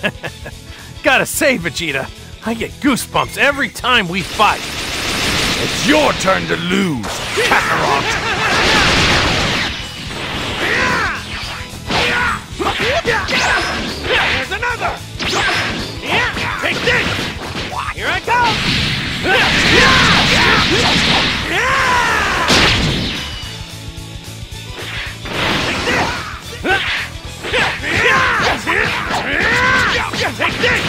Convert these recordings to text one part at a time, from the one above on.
Gotta say, Vegeta, I get goosebumps every time we fight. It's your turn to lose, Kakarot. There's another! Take this! Here I come! Take this!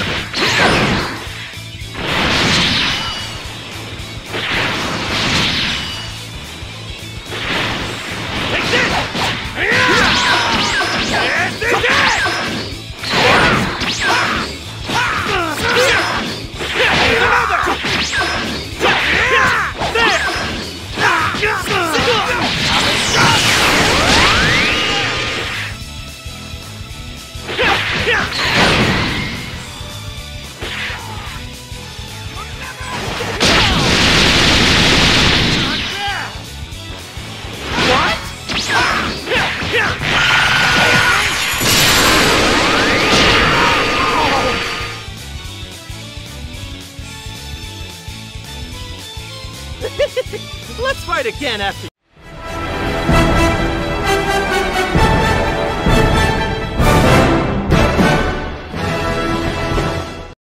Let's fight again after